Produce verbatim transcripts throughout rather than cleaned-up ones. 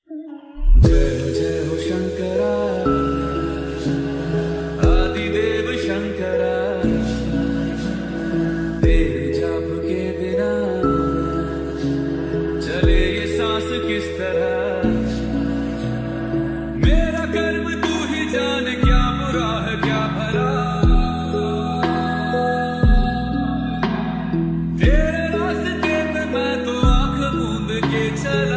जय जय हो शंकरा, आदिदेव शंकरा, तेरे जाप के बिना चले ये सांस किस तरह। मेरा कर्म तू ही जाने, क्या बुरा है क्या भला। तेरे रास्ते पे मैं तो आंख मूंद के चला।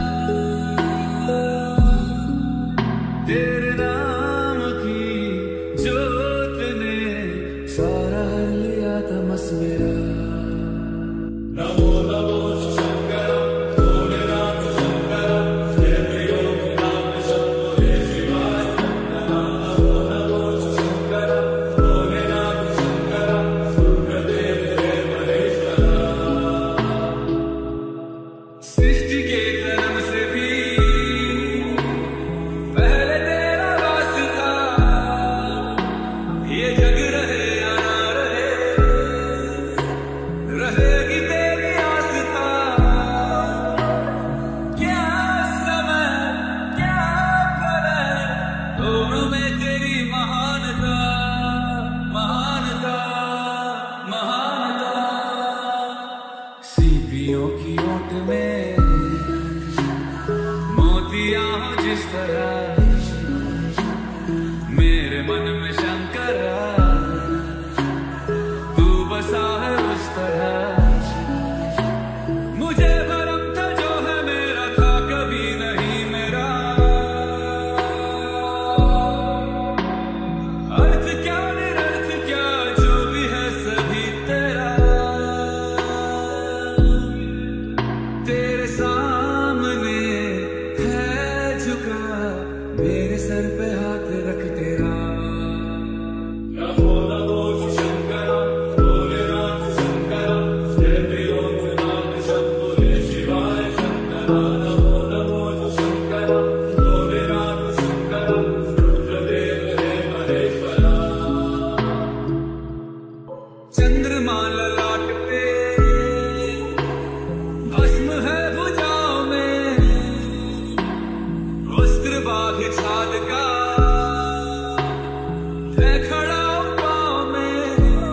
तेरे नाम की जोत ने सारा हर लिया तमस मेरा। नमो नमो शंकर भोलेनाथ शंकर, जय त्रिलोकीनाथ शंभो जय शिवाय। नमो नमो शंकर भोलेनाथ शंकर, रुद्रदेव जय महेश्वरा। सृष्टि के कर्म से भी पहले तेरा वास था। ये जग रहे या ना रहे, रहेगी तेरी आस्था। क्या समय क्या प्रलय, दोनों में तेरी महानता महानता महानता। सीपियों की ओट में मोतियां हो जिस तरह, मेरे मन में शंकरा तू बसा है उस तरह। मुझे भरम था जो है मेरा, था कभी नहीं मेरा। अर्थ क्या निरर्थ क्या, जो भी है सभी तेरा। तेरे सामने है झुका, मेरे सर पे हाथ रख तेरा। नमो नमो शंकर भोलेनाथ शंकर, जय त्रिलोकीनाथ शंभो जय शिवाय। नमो नमो शंकर भोलेनाथ शंकर, रुद्रदेव जय महेश्वरा। चंद्रमा ललाट पे भस्म है भुजाओं में, वस्त्र बाघ छाल का है खड़ा पाँव में।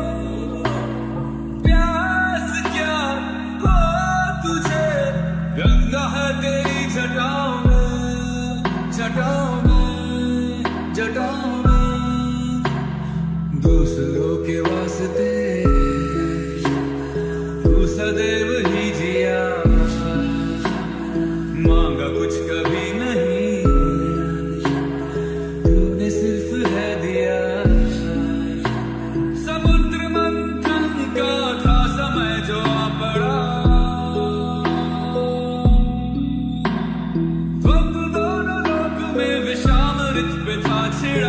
प्यास क्या हो तुझे, गंगा है तेरी जटाओं में जटाओं में जटाओं में। दूसरों के वास्ते तू सदैव ही जिया, मांगा कुछ कभी नहीं, तूने सिर्फ है दिया। समुद्र मंथन का था समय जो आ पड़ा, द्वंद्व दोनों लोक में विषामृत पे था छिड़ा।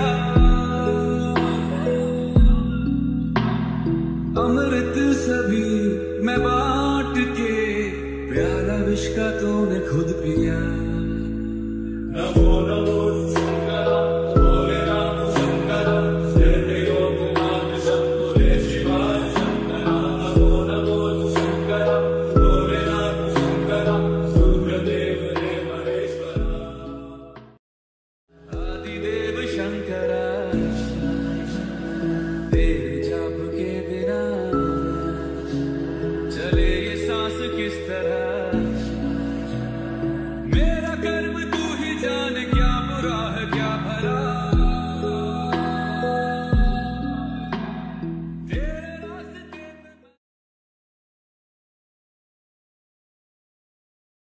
अमृत सभी मैं बांट के, प्याला विष का तूने खुद पिया। नमो नमो